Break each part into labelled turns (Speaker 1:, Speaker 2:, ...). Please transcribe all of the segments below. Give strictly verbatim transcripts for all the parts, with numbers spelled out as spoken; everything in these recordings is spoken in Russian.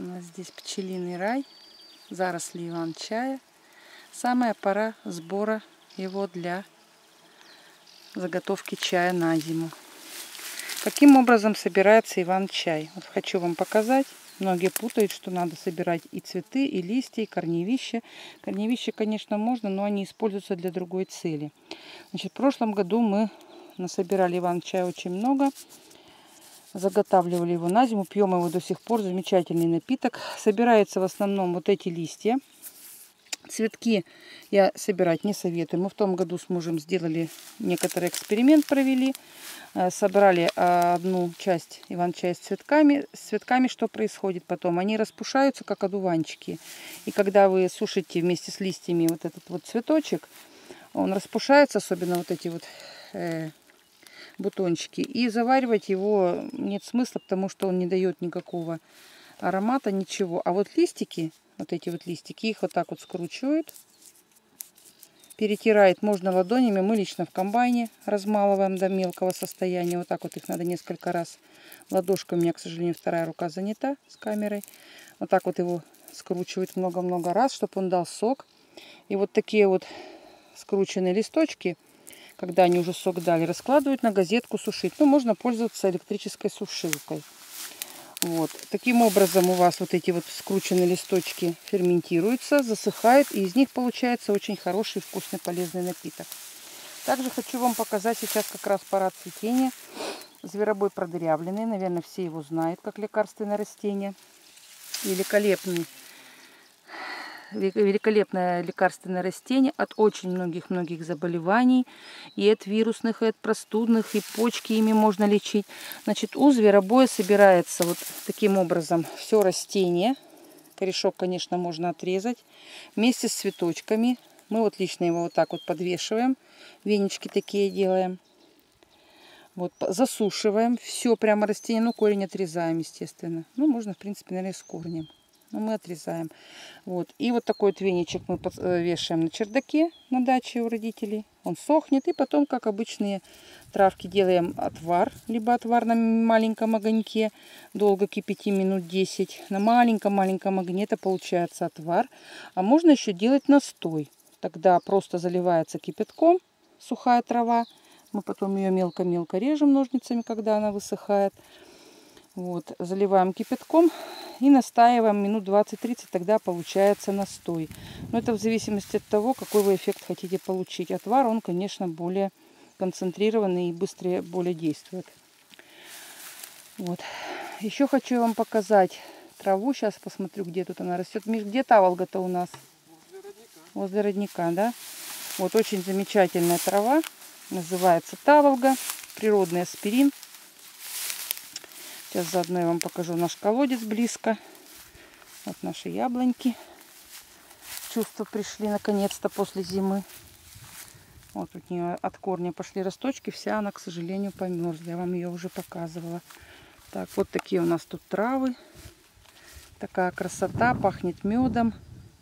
Speaker 1: У нас здесь пчелиный рай, заросли иван-чая. Самая пора сбора его для заготовки чая на зиму. Каким образом собирается иван-чай? Вот хочу вам показать. Многие путают, что надо собирать и цветы, и листья, и корневища. Корневища, конечно, можно, но они используются для другой цели. Значит, в прошлом году мы насобирали иван-чая очень много. Заготавливали его на зиму, пьем его до сих пор. Замечательный напиток. Собираются в основном вот эти листья. Цветки я собирать не советую. Мы в том году с мужем сделали некоторый эксперимент, провели. Собрали одну часть иван-чая с цветками. С цветками что происходит потом? Они распушаются, как одуванчики. И когда вы сушите вместе с листьями вот этот вот цветочек, он распушается, особенно вот эти вот э, бутончики. И заваривать его нет смысла, потому что он не дает никакого аромата, ничего. А вот листики, вот эти вот листики, их вот так вот скручивают. Перетирает можно ладонями. Мы лично в комбайне размалываем до мелкого состояния. Вот так вот их надо несколько раз. Ладошкой, у меня, к сожалению, вторая рука занята с камерой. Вот так вот его скручивают много-много раз, чтобы он дал сок. И вот такие вот скрученные листочки, когда они уже сок дали, раскладывают на газетку сушить. Ну, можно пользоваться электрической сушилкой. Вот. Таким образом у вас вот эти вот скрученные листочки ферментируются, засыхают, и из них получается очень хороший, вкусный, полезный напиток. Также хочу вам показать, сейчас как раз пора цветения. Зверобой продырявленный, наверное, все его знают как лекарственное растение. Великолепный, великолепное лекарственное растение от очень многих-многих заболеваний. И от вирусных, и от простудных, и почки ими можно лечить. Значит, у зверобоя собирается вот таким образом все растение. Корешок, конечно, можно отрезать. Вместе с цветочками. Мы вот лично его вот так вот подвешиваем. Венички такие делаем. Вот, засушиваем. Все прямо растение. Ну, корень отрезаем, естественно. Ну, можно, в принципе, наверное, с корнем. Но мы отрезаем. Вот. И вот такой вот веничек мы вешаем на чердаке на даче у родителей. Он сохнет. И потом, как обычные травки, делаем отвар. Либо отвар на маленьком огоньке. Долго кипятим, минут десять. На маленьком-маленьком огне это получается отвар. А можно еще делать настой. Тогда просто заливается кипятком сухая трава. Мы потом ее мелко-мелко режем ножницами, когда она высыхает. Вот. Заливаем кипятком. И настаиваем минут двадцать-тридцать, тогда получается настой. Но это в зависимости от того, какой вы эффект хотите получить. Отвар, он, конечно, более концентрированный и быстрее более действует. Вот. Еще хочу вам показать траву. Сейчас посмотрю, где тут она растет. Миш, где таволга-то у нас?
Speaker 2: Возле родника.
Speaker 1: Возле родника, да? Вот очень замечательная трава. Называется таволга. Природный аспирин. Сейчас заодно я вам покажу наш колодец близко. Вот наши яблоньки. Чувства пришли наконец-то после зимы. Вот у нее от корня пошли росточки. Вся она, к сожалению, померзла. Я вам ее уже показывала. Так, вот такие у нас тут травы. Такая красота. Пахнет медом.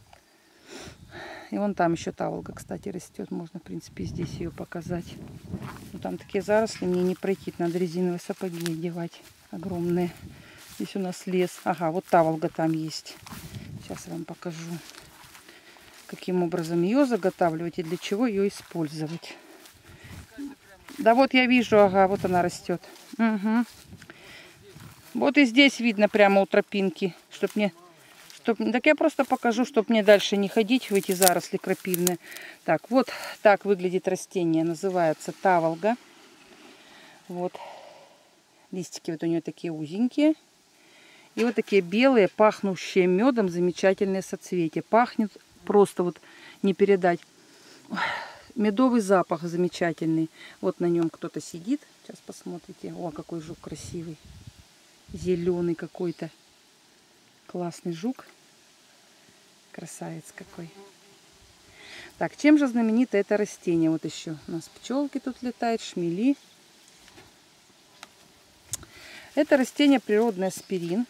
Speaker 1: И вон там еще таволга, кстати, растет. Можно, в принципе, здесь ее показать. Но там такие заросли, мне не пройти. Надо резиновые сапоги одевать. Огромные. Здесь у нас лес. Ага, вот таволга там есть. Сейчас я вам покажу, каким образом ее заготавливать и для чего ее использовать. Да вот я вижу, ага, вот она растет. Угу. Вот и здесь видно прямо у тропинки. Чтоб мне, чтоб, так я просто покажу, чтобы мне дальше не ходить в эти заросли крапивные. Так, вот так выглядит растение. Называется таволга. Вот. Листики вот у нее такие узенькие. И вот такие белые, пахнущие медом, замечательные соцветия. Пахнет просто вот не передать. Медовый запах замечательный. Вот на нем кто-то сидит. Сейчас посмотрите. О, какой жук красивый. Зеленый какой-то. Классный жук. Красавец какой. Так, чем же знаменито это растение? Вот еще у нас пчелки тут летают, шмели. Это растение природный аспирин.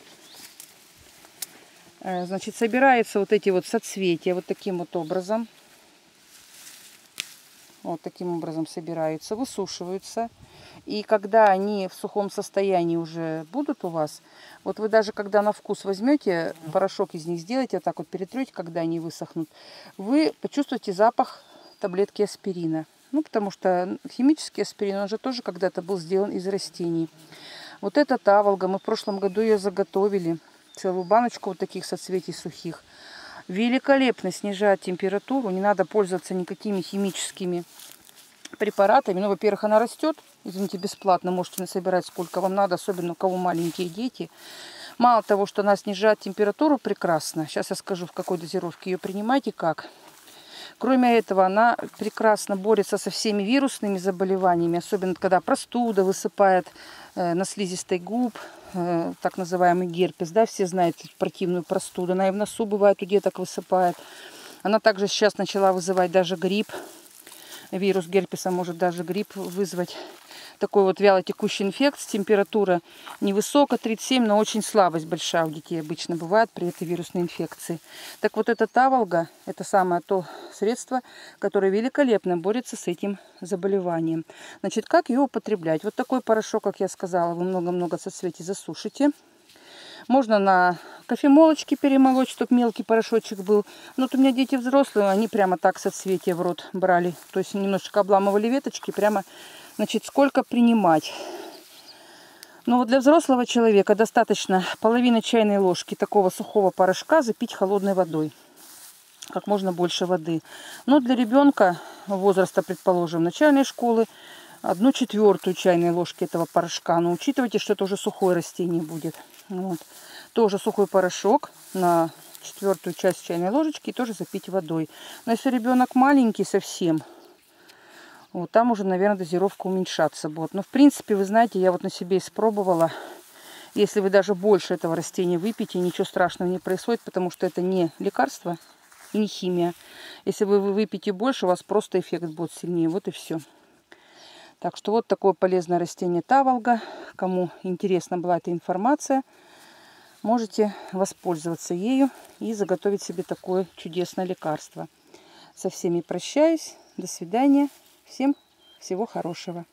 Speaker 1: Значит, собираются вот эти вот соцветия вот таким вот образом. Вот таким образом собираются, высушиваются. И когда они в сухом состоянии уже будут у вас, вот вы даже когда на вкус возьмете, порошок из них сделаете, вот так вот перетрете, когда они высохнут, вы почувствуете запах таблетки аспирина. Ну, потому что химический аспирин, он же тоже когда-то был сделан из растений. Вот эта таволга, мы в прошлом году ее заготовили, целую баночку вот таких соцветий сухих. Великолепно снижает температуру, не надо пользоваться никакими химическими препаратами. Ну, во-первых, она растет, извините, бесплатно, можете насобирать сколько вам надо, особенно у кого маленькие дети. Мало того, что она снижает температуру прекрасно, сейчас я скажу, в какой дозировке ее принимать и как. Кроме этого, она прекрасно борется со всеми вирусными заболеваниями, особенно когда простуда высыпает э, на слизистой губ, э, так называемый герпес, да, все знают противную простуду, она и в носу бывает у деток высыпает. Она также сейчас начала вызывать даже грипп. Вирус герпеса может даже грипп вызвать. Такой вот вялотекущий инфекция, температура невысокая, тридцать семь, но очень слабость большая у детей обычно бывает при этой вирусной инфекции. Так вот эта таволга, это самое то средство, которое великолепно борется с этим заболеванием. Значит, как ее употреблять? Вот такой порошок, как я сказала, вы много-много соцветий засушите. Можно на кофемолочке перемолоть, чтобы мелкий порошочек был. Но вот у меня дети взрослые, они прямо так соцветия в рот брали. То есть немножечко обламывали веточки, прямо, значит, сколько принимать. Но вот для взрослого человека достаточно половины чайной ложки такого сухого порошка запить холодной водой. Как можно больше воды. Но для ребенка возраста, предположим, начальной школы, одну четвертую чайной ложки этого порошка. Но учитывайте, что это уже сухое растение будет. Вот. Тоже сухой порошок на четвертую часть чайной ложечки и тоже запить водой. Но если ребенок маленький совсем, вот там уже, наверное, дозировка уменьшаться будет. Но в принципе, вы знаете, я вот на себе испробовала. Если вы даже больше этого растения выпьете, ничего страшного не происходит, потому что это не лекарство и не химия. Если вы выпьете больше, у вас просто эффект будет сильнее. Вот и все. Так что вот такое полезное растение таволга. Кому интересна была эта информация, можете воспользоваться ею и заготовить себе такое чудесное лекарство. Со всеми прощаюсь. До свидания. Всем всего хорошего.